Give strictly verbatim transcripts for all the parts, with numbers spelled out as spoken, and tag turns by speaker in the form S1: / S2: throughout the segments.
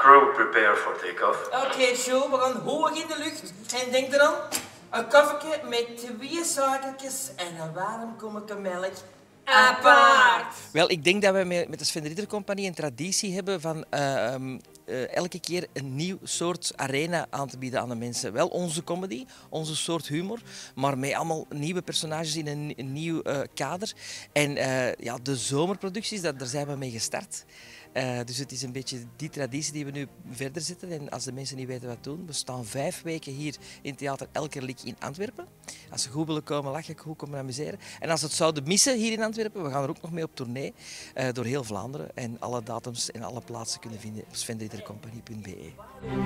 S1: Crew, prepare for takeoff.
S2: Oké, okay, Joe, we gaan hoog in de lucht. En denk eraan, een koffertje met twee suikertjes en een warm kommetje melk. Apart!
S3: Wel, ik denk dat we met, met de Sven de Ridder Compagnie een traditie hebben van uh, um, uh, elke keer een nieuw soort arena aan te bieden aan de mensen. Wel onze comedy, onze soort humor, maar met allemaal nieuwe personages in een, een nieuw uh, kader. En uh, ja, de zomerproducties, dat, daar zijn we mee gestart. Uh, dus het is een beetje die traditie die we nu verder zetten. En als de mensen niet weten wat doen, we staan vijf weken hier in Theater Elkerlijk in Antwerpen. Als ze goed willen komen lachen, goed komen amuseren. En als ze het zouden missen hier in Antwerpen, we gaan er ook nog mee op tournee uh, door heel Vlaanderen. En alle datums en alle plaatsen kunnen vinden op sven de ridder compagnie punt b e.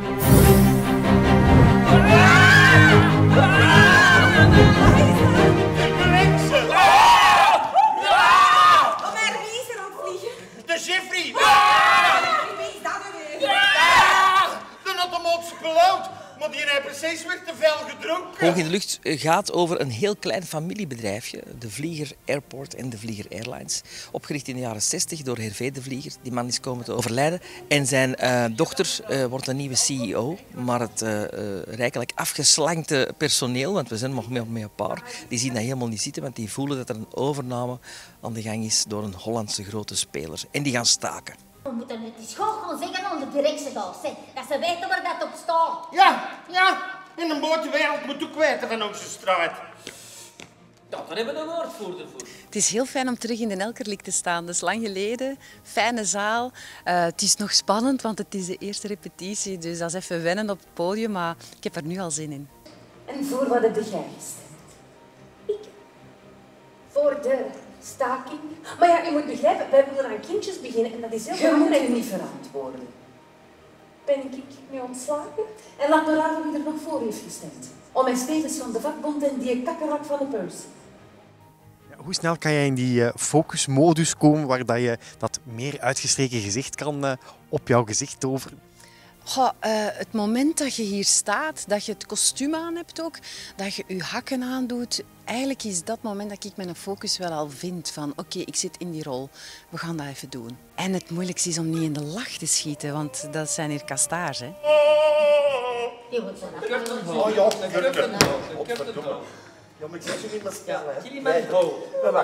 S4: Jeffrey! Ah! Wie is dat nu weer? Ah! De automatische piloot! Maar die heeft precies weer te veel gedronken.
S3: Hoog in de lucht gaat over een heel klein familiebedrijfje. De Vlieger Airport en de Vlieger Airlines. Opgericht in de jaren zestig door Hervé de Vlieger. Die man is komen te overlijden. En zijn uh, dochter uh, wordt een nieuwe C E O. Maar het uh, uh, rijkelijk afgeslankte personeel, want we zijn nog met een paar, die zien dat helemaal niet zitten. Want die voelen dat er een overname aan de gang is door een Hollandse grote speler. En die gaan staken.
S5: We moeten het eens gewoon gaan zeggen aan de directiebaas, dat ze weten waar dat op staat.
S4: Ja, ja. En de buitenwereld moet ook weten van onze straat.
S2: Ja, daar hebben we een woordvoerder voor.
S6: Het is heel fijn om terug in de Elkerlijk te staan. Dat is lang geleden. Fijne zaal. Uh, het is nog spannend, want het is de eerste repetitie. Dus dat is even wennen op het podium, maar ik heb er nu al zin in.
S7: En voor wat heb jij gestemd? Ik. Voor de staking. Maar ja, je moet begrijpen, wij willen aan kindjes beginnen en dat is heel belangrijk. Je moet je niet verantwoorden. Ben ik nu ontslagen? En laat me raden wie er nog voor heeft gestemd. Om mijn Stevens van de vakbond en die kakkerlak van de Peurs.
S8: Ja, hoe snel kan jij in die uh, focusmodus komen waar dat je dat meer uitgestreken gezicht kan uh, op jouw gezicht toveren?
S6: Goh, uh, het moment dat je hier staat, dat je het kostuum aan hebt ook, dat je je hakken aandoet, eigenlijk is dat moment dat ik mijn focus wel al vind van oké, okay, ik zit in die rol, we gaan dat even doen. En het moeilijkste is om niet in de lach te schieten, want dat zijn hier kastaars, hè.
S5: Je moet zo naar
S4: Oh ja, een kurken. Ja, maar ik zeg zo niet meer spellen, hè.
S2: Kilimanjaro.
S4: Wacht.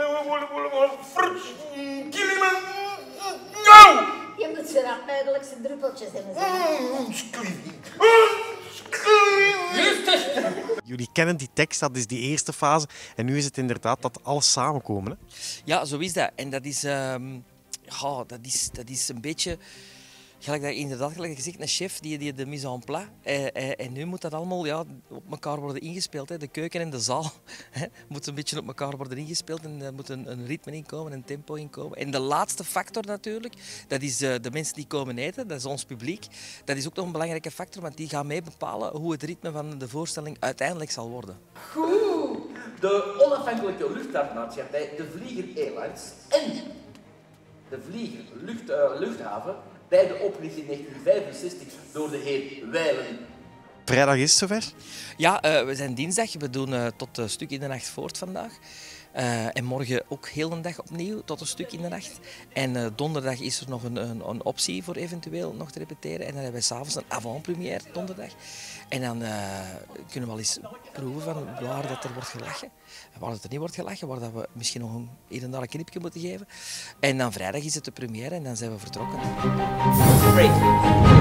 S4: Kilimanjaro!
S5: Je moet zo naar duidelijkste druppeltjes hebben.
S8: Jullie kennen die tekst, dat is die eerste fase. En nu is het inderdaad dat alles samenkomen. Hè?
S3: Ja, zo is dat. En dat is, um, ja, dat is, dat is een beetje... Gelijk dat, inderdaad, gelijk gezegd, een chef die, die de mise en place. Eh, eh, en nu moet dat allemaal ja, op elkaar worden ingespeeld. Hè. De keuken en de zaal hè, moeten een beetje op elkaar worden ingespeeld. En er moet een, een ritme inkomen, een tempo inkomen. En de laatste factor natuurlijk, dat is uh, de mensen die komen eten. Dat is ons publiek. Dat is ook nog een belangrijke factor, want die gaan mee bepalen hoe het ritme van de voorstelling uiteindelijk zal worden.
S9: Goed! De onafhankelijke luchtvaartmaatschappij, de Vlieger Airlines en de Vlieger lucht, uh, Luchthaven, beide opgericht in negentien vijfenzestig door de heer Wijlen.
S8: Vrijdag is het zover?
S3: Ja, uh, we zijn dinsdag. We doen uh, tot een stuk in de nacht voort vandaag. Uh, en morgen ook heel een dag opnieuw, tot een stuk in de nacht. En uh, donderdag is er nog een, een, een optie voor eventueel nog te repeteren. En dan hebben we s'avonds een avant-première donderdag. En dan uh, kunnen we wel eens proeven van waar dat er wordt gelachen. Waar dat er niet wordt gelachen, waar dat we misschien nog een, hier en daar een knipje moeten geven. En dan vrijdag is het de première en dan zijn we vertrokken.
S2: Great.